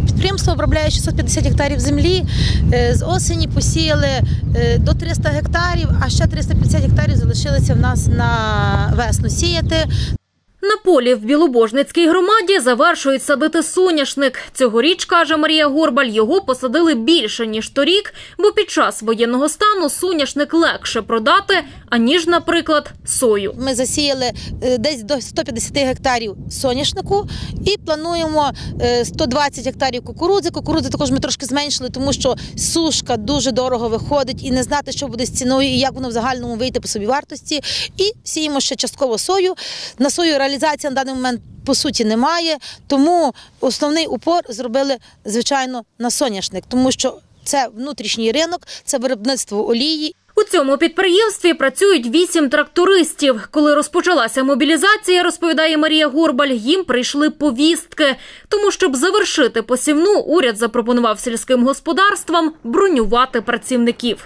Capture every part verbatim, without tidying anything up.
Підприємство обробляє шістсот п'ятдесят гектарів землі, з осені посіяли до трьохсот гектарів, а ще триста п'ятдесят гектарів залишилися в нас на весну сіяти. На полі в Білобожницькій громаді завершують садити соняшник. Цьогоріч, каже Марія Горбаль, його посадили більше, ніж торік, бо під час воєнного стану соняшник легше продати, аніж, наприклад, сою. Ми засіяли десь до ста п'ятдесяти гектарів соняшнику і плануємо сто двадцять гектарів кукурудзи. Кукурудзи також ми трошки зменшили, тому що сушка дуже дорого виходить і не знати, що буде з ціною і як воно в загальному вийде по собівартості. І сіємо ще частково сою. На сою реалізація на даний момент, по суті, немає, тому основний упор зробили, звичайно, на соняшник, тому що це внутрішній ринок, це виробництво олії. У цьому підприємстві працюють вісім трактористів. Коли розпочалася мобілізація, розповідає Марія Горбаль, їм прийшли повістки. Тому, щоб завершити посівну, уряд запропонував сільським господарствам бронювати працівників.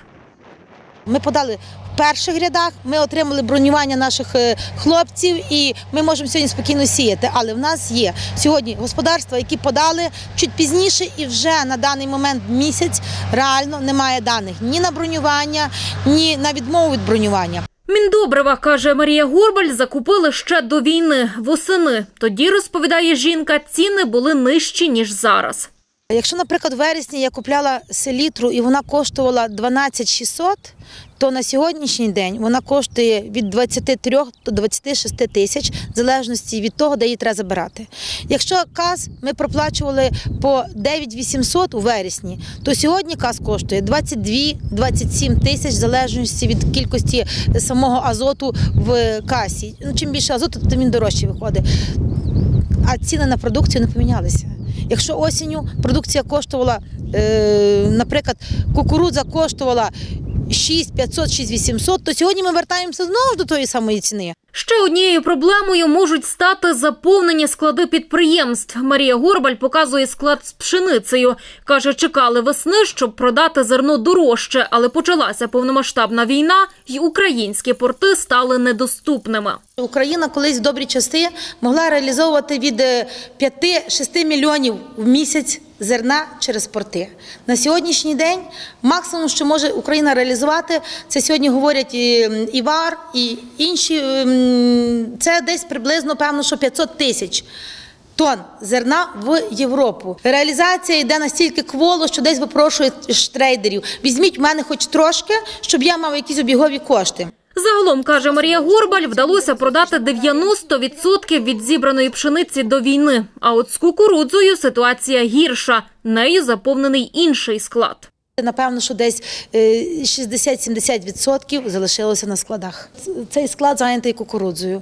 Ми подали в перших рядах, ми отримали бронювання наших хлопців і ми можемо сьогодні спокійно сіяти. Але в нас є сьогодні господарства, які подали чуть пізніше і вже на даний момент місяць реально немає даних ні на бронювання, ні на відмову від бронювання. Міндобрива, каже Марія Горбаль, закупили ще до війни, восени. Тоді, розповідає жінка, ціни були нижчі, ніж зараз. Якщо, наприклад, в вересні я купляла селітру і вона коштувала дванадцять шістсот, то на сьогоднішній день вона коштує від двадцяти трьох до двадцяти шести тисяч, в залежності від того, де її треба забирати. Якщо КАЗ ми проплачували по дев'ять вісімсот у вересні, то сьогодні КАЗ коштує двадцять дві - двадцять сім тисяч, в залежності від кількості самого азоту в касі. Ну, чим більше азоту, тим він дорожче виходить. А ціни на продукцію не помінялися. Якщо осінню продукція коштувала, е, наприклад, кукурудза коштувала шість п'ятсот - шість вісімсот, то сьогодні ми вертаємося знову до тої самої ціни. Ще однією проблемою можуть стати заповнені склади підприємств. Марія Горбаль показує склад з пшеницею. Каже, чекали весни, щоб продати зерно дорожче, але почалася повномасштабна війна і українські порти стали недоступними. Україна колись в добрі часи могла реалізовувати від п'яти-шести мільйонів в місяць зерна через порти. На сьогоднішній день максимум, що може Україна реалізувати, це сьогодні говорять і ВАР, і інші, це десь приблизно, певно, що п'ятсот тисяч тонн зерна в Європу. Реалізація йде настільки кволо, що десь випрошують трейдерів. Візьміть в мене хоч трошки, щоб я мав якісь обігові кошти. Загалом, каже Марія Горбаль, вдалося продати дев'яносто відсотків від зібраної пшениці до війни. А от з кукурудзою ситуація гірша. Нею заповнений інший склад. Напевно, що десь шістдесят - сімдесят відсотків залишилося на складах. Цей склад зайнятий кукурудзою.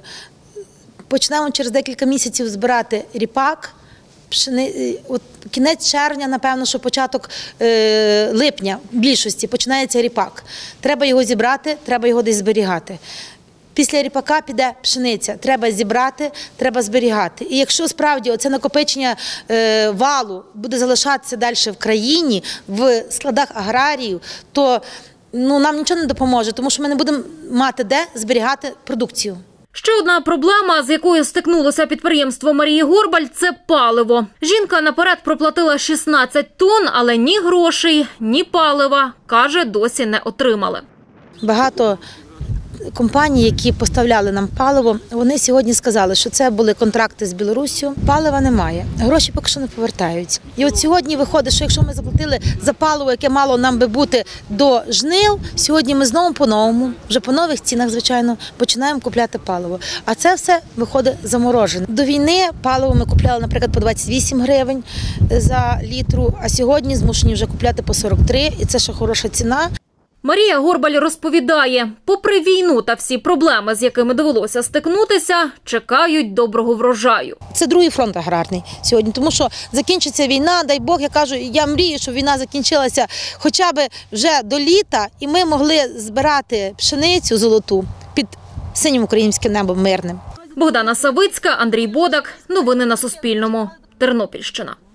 Почнемо через декілька місяців збирати ріпак. Пшени... От кінець червня, напевно, що початок е... липня в більшості починається ріпак. Треба його зібрати, треба його десь зберігати. Після ріпака піде пшениця. Треба зібрати, треба зберігати. І якщо справді оце накопичення е... валу буде залишатися далі в країні, в складах аграріїв, то ну, нам нічого не допоможе, тому що ми не будемо мати де зберігати продукцію. Ще одна проблема, з якою стикнулося підприємство Марії Горбаль – це паливо. Жінка наперед проплатила шістнадцять тонн, але ні грошей, ні палива, каже, досі не отримали. Багато компаній, які поставляли нам паливо, вони сьогодні сказали, що це були контракти з Білоруссю. Палива немає, гроші поки що не повертаються. І от сьогодні виходить, що якщо ми заплатили за паливо, яке мало нам би бути до жнив, сьогодні ми знову по-новому, вже по нових цінах, звичайно, починаємо купляти паливо. А це все виходить заморожене. До війни паливо ми купляли, наприклад, по двадцять вісім гривень за літру, а сьогодні змушені вже купляти по сорок три, і це ще хороша ціна. Марія Горбаль розповідає, попри війну та всі проблеми, з якими довелося стикнутися, чекають доброго врожаю. Це другий фронт аграрний сьогодні, тому що закінчиться війна, дай Бог, я кажу, я мрію, щоб війна закінчилася хоча б вже до літа, і ми могли збирати пшеницю золоту під синім українським небом мирним. Богдана Савицька, Андрій Бодак. Новини на Суспільному. Тернопільщина.